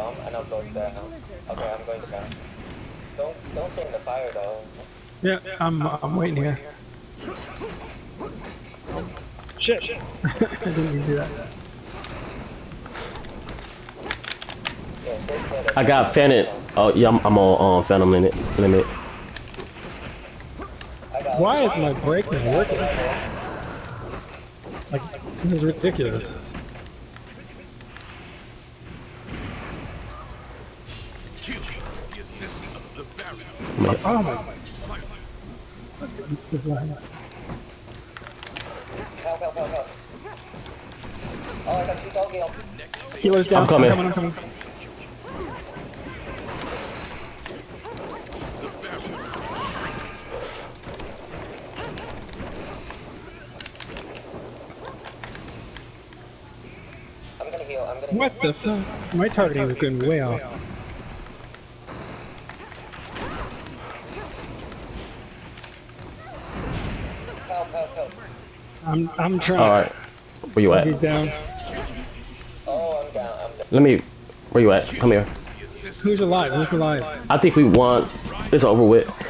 bomb and I'll go down. Okay, I'm going down. Don't sing the fire though. Yeah, I'm waiting here. Shit! I didn't even do that. Yeah, I got Phantom. Oh yeah, I'm on Phantom limit. Why is my brake not working? Like, this is ridiculous. Oh my. Help. Oh, I got two doggy on. Healer's down. I'm coming. I'm coming. I'm gonna heal. What the fuck? My targeting was going way off. Help. I'm trying. Alright. Where you at? He's down. Oh, I'm down. Let me. Where you at? Come here. Who's alive? Who's alive? I think we won. It's over with.